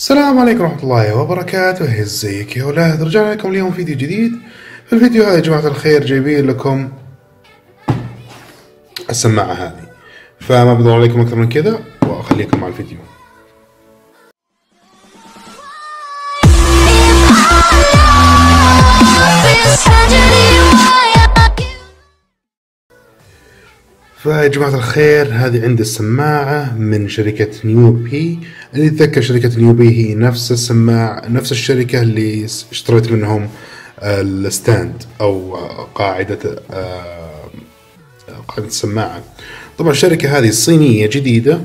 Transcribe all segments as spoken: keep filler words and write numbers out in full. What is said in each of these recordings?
السلام عليكم ورحمة الله وبركاته. ازيك يا ولاد؟ رجعنا لكم اليوم فيديو جديد. في الفيديو هذا يا جماعة الخير جايبين لكم السماعة هذه، فما بدور عليكم أكثر من كذا وأخليكم مع الفيديو. فيا جماعة الخير هذه عندي السماعة من شركة نيو بي. اللي يتذكر شركة نيو بي هي نفس السماعة نفس الشركة اللي اشتريت منهم الستاند أو قاعدة قاعدة السماعة. طبعا الشركة هذه صينية جديدة.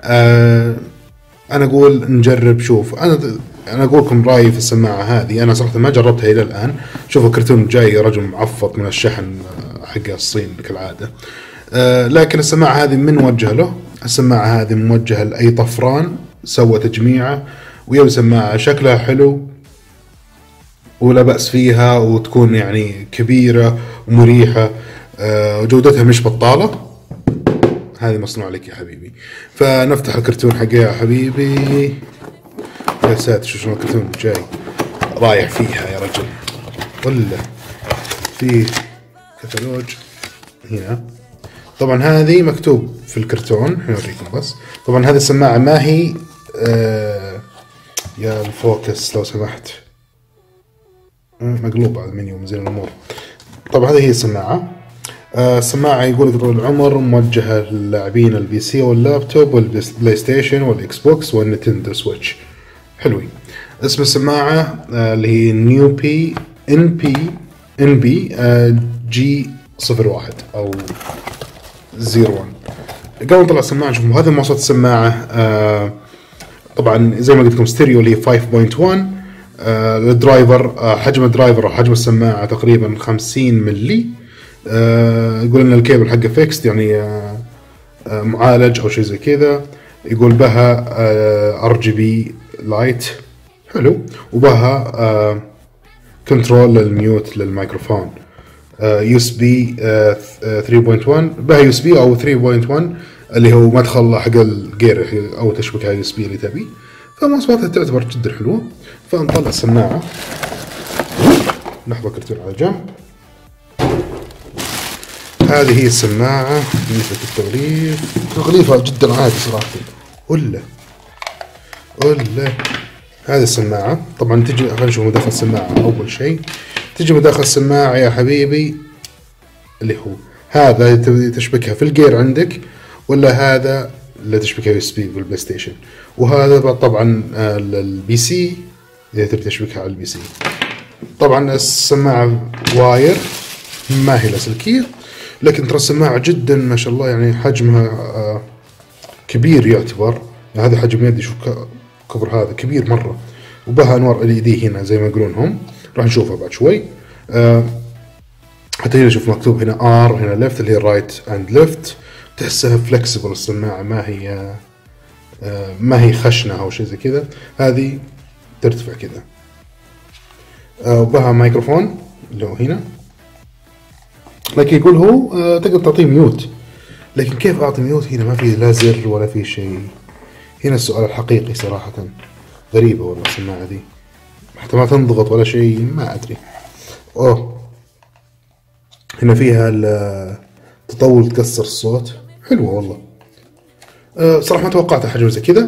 أنا أقول نجرب. شوف أنا أنا أقول لكم رأيي في السماعة هذه. أنا صراحة ما جربتها إلى الآن. شوفوا كرتون جاي رجل معفط من الشحن حق الصين كالعادة. آه لكن السماعة هذه من موجهة له. السماعة هذه موجهة لأي طفران سوى تجميعة ويبي سماعة شكلها حلو ولا بأس فيها وتكون يعني كبيرة ومريحة. آه وجودتها مش بطالة. هذه مصنوع لك يا حبيبي. فنفتح الكرتون حقها يا حبيبي. يا ساتر شو شلون الكرتون جاي رايح فيها يا رجل. ولا في كتالوج هنا. طبعا هذه مكتوب في الكرتون حنوريكم بس. طبعا هذه السماعة ما هي آه يا الفوكس لو سمحت مقلوب على المنيو من زي الامور. طبعا هذه هي السماعة. آه السماعة يقول طول العمر موجهة للاعبين البي سي واللابتوب والبلاي ستيشن والاكس بوكس والنينتندو سويتش. حلوين. اسم السماعة آه اللي هي نيو بي ان بي ان بي آه جي صفر واحد او زيرو واحد. قبل نطلع السماعة نشوف هذه مواصفات السماعة. آه طبعا زي ما قلت لكم ستيريو اللي هي خمسة فاصلة واحد. آه الدرايفر آه حجم الدرايفر او حجم السماعة تقريبا خمسين ملي. آه يقول ان الكيبل حقه فيكست يعني آه آه معالج او شيء زي كذا. يقول بها آه ار جي بي لايت حلو وبها آه كنترول للميوت للميكروفون. يو اس بي ثلاثة فاصلة واحد بها يو اس بي او ثلاثة فاصلة واحد اللي هو مدخل حق الجير او تشبكها يو اس بي اللي تبي. فمواصفاتها تعتبر جدا حلوه. فنطلع السماعه نحط كرتون على جنب. هذه هي السماعه بالنسبه للتغليف. تغليفها جدا عادي صراحه. ولا ولا هذه السماعه طبعا تجي. خلينا نشوف مداخل السماعه. اول شيء تجي مداخل السماعة يا حبيبي اللي هو هذا تبي تشبكها في الجير عندك ولا هذا اللي تشبكها يو اس بي بالبلاي ستيشن. وهذا طبعا البي سي إذا تبي تشبكها على البي سي. طبعا السماعة واير ما هي لاسلكية لكن ترى السماعة جدا ما شاء الله يعني حجمها كبير يعتبر. يعني هذا حجم يدي. شوف كبر هذا كبير مرة. وبها انوار ال اي دي هنا زي ما يقولون هم. راح نشوفها بعد شوي. أه حتى هنا شوف مكتوب هنا ار هنا ليفت اللي هي رايت اند ليفت. تحسها فلكسبل السماعة ما هي أه ما هي خشنة او شيء زي كذا. هذه ترتفع كذا. أه وبها مايكروفون اللي هو هنا. لكن يقول هو أه تقدر تعطيه ميوت. لكن كيف اعطي ميوت هنا ما في لا زر ولا في شيء. هنا السؤال الحقيقي صراحة. غريبة والله السماعة دي حتى ما تنضغط ولا شيء ما أدري. أوه هنا فيها التطول تكسر الصوت. حلوة والله. أه صراحة ما توقعت حاجة زي كذا.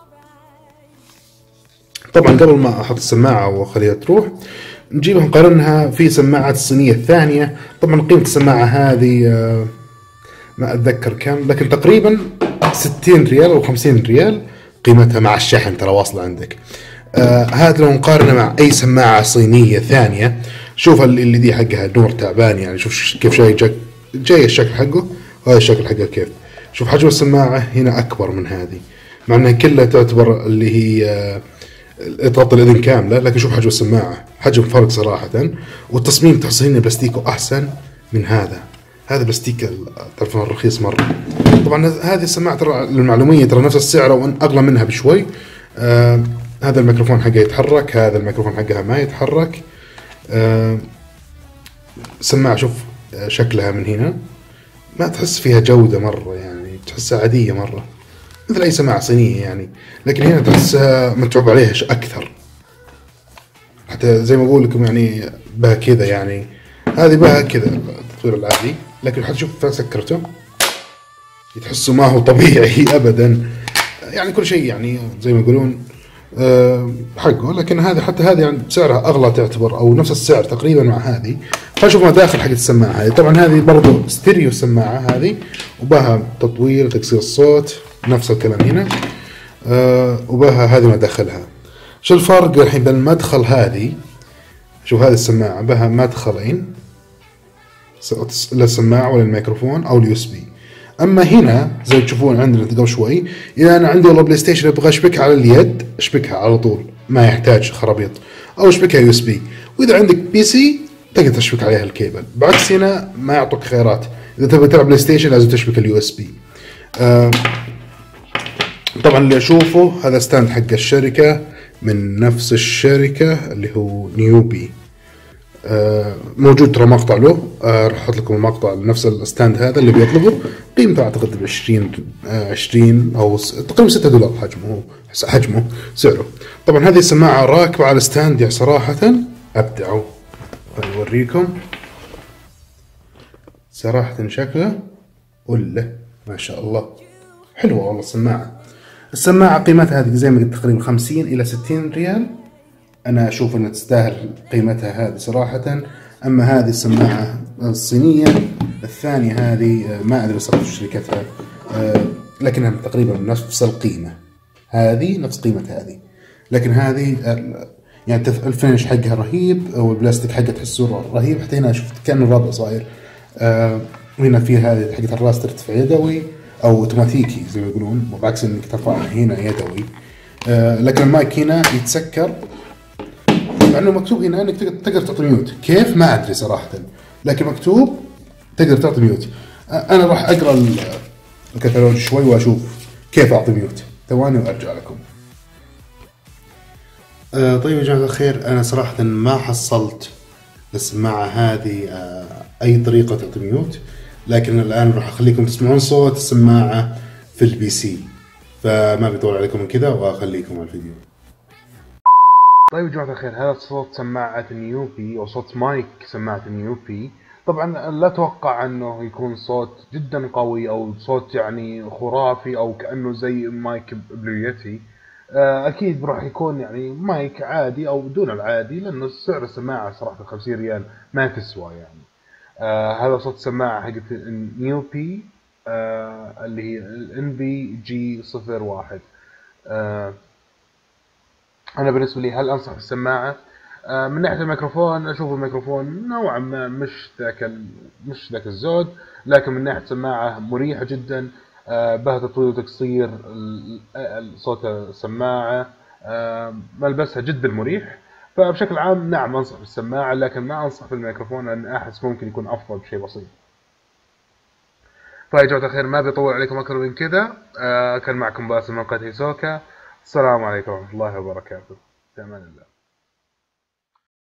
طبعا قبل ما أحط السماعة وأخليها تروح نجيبها نقارنها في سماعات الصينية الثانية. طبعا قيمة السماعة هذه أه ما أتذكر كم لكن تقريبا ستين ريال أو خمسين ريال قيمتها مع الشحن ترى واصلة عندك. آه هذا لو نقارنه مع اي سماعه صينيه ثانيه. شوف اللي دي حقها نور تعبان يعني. شوف كيف جاي جاي الشكل حقه وهذا الشكل حقه كيف. شوف حجم السماعه هنا اكبر من هذه مع انها كلها تعتبر اللي هي آه تغطي الاذن كامله. لكن شوف حجم السماعه حجم فرق صراحه. والتصميم تحس هنا بلاستيكه احسن من هذا. هذا بلاستيك التلفون الرخيص مره. طبعا هذه السماعه ترى للمعلوميه ترى نفس السعر او اغلى منها بشوي. آه هذا الميكروفون حقه يتحرك. هذا الميكروفون حقها ما يتحرك. أه سماعة شوف شكلها من هنا ما تحس فيها جودة مرة يعني تحسها عادية مرة. مثل اي سماعه صينيه يعني، لكن هنا تحسها متعوب عليها اكثر، حتى زي ما اقول لكم يعني بها كذا يعني، هذه بها كذا التطوير العادي، لكن حتى شوف سكرته تحسه ما هو طبيعي ابدا، يعني كل شيء يعني زي ما يقولون أه حقه. لكن هذه حتى هذه يعني سعرها اغلى تعتبر، او نفس السعر تقريبا مع هذه. خلينا نشوف مداخل حق السماعه هذه. طبعا هذه برضو ستيريو السماعه هذه، وبها تطوير تكسير الصوت نفس الكلام هنا، أه وبها هذه مداخلها. شو الفرق الحين بين المدخل هذه؟ شوف هذه السماعه بها مدخلين للسماعه ولا الميكروفون او اليو اس بي. اما هنا زي ما تشوفون عندنا قبل شوي، اذا انا عندي والله بلاي ستيشن ابغى اشبكها على اليد اشبكها على طول ما يحتاج خرابيط، او اشبكها يو اس بي. واذا عندك بي سي تقدر تشبك عليها الكيبل، بعكس هنا ما يعطوك خيارات، اذا تبغى تلعب بلاي ستيشن لازم تشبك اليو اس بي. آه طبعا اللي اشوفه هذا ستاند حق الشركه من نفس الشركه اللي هو نيوبي، آه موجود ترى مقطع له، آه راح احط لكم المقطع لنفس الستاند هذا اللي بيطلبه، قيمته اعتقد ب عشرين آه عشرين او تقريبا ستة دولار حجمه، حجمه سعره. طبعا هذه السماعه راكبه على الستاند يعني صراحه ابدعوا. اوريكم صراحه شكله ولا ما شاء الله حلوه والله السماعه. السماعه قيمتها هذه زي ما قلت تقريبا خمسين الى ستين ريال، أنا أشوف أنها تستاهل قيمتها هذه صراحة. أما هذه السماعة الصينية الثانية هذه ما أدري صراحة شركتها، لكنها تقريبا نفس القيمة، هذه نفس قيمة هذه، لكن هذه يعني الفينش حقها رهيب، والبلاستيك حقها تحسه رهيب، حتى هنا شفت كأن الرابع صاير. وهنا في هذه حقة الراس ترتفع يدوي أو اوتوماتيكي زي ما يقولون، بعكس إنك ترفعها هنا يدوي. لكن المايك هنا يتسكر، لأنه مكتوب هنا انك تقدر تعطي ميوت، كيف ما ادري صراحه، لكن مكتوب تقدر تعطي ميوت. انا راح اقرا الكتالوج شوي واشوف كيف اعطي ميوت، ثواني وارجع لكم. آه طيب يا جماعه الخير، انا صراحه ما حصلت السماعه هذه آه اي طريقه تعطي ميوت، لكن الان راح اخليكم تسمعون صوت السماعه في البي سي، فما بيطول عليكم من كذا واخليكم على الفيديو. طيب يا جماعة الخير، هذا صوت سماعة نيوبي أو صوت مايك سماعة نيوبي. طبعا لا أتوقع أنه يكون صوت جدا قوي أو صوت يعني خرافي أو كأنه زي مايك بلو يتي. أكيد راح يكون يعني مايك عادي أو دون العادي، لأنه سعر السماعة صراحة خمسين ريال ما تسوى يعني. آه هذا صوت سماعة حقت نيوبي آه اللي هي إن بي جي صفر واحد. آه أنا بالنسبة لي هل أنصح بالسماعة؟ آه من ناحية الميكروفون أشوف الميكروفون نوعا ما مش ذاك مش ذاك الزود، لكن من ناحية سماعة مريحة جدا، آه بها تطوير وتقصير صوت السماعة، آه ملبسها جدا مريح. فبشكل عام نعم أنصح بالسماعة، لكن ما أنصح بالميكروفون لأن أحس ممكن يكون أفضل بشيء بسيط. فيا جماعة الخير ما بيطول عليكم أكثر من كذا، آه كان معكم باسم من قناة هيسوكا. السلام عليكم ورحمة الله وبركاته، في أمان الله.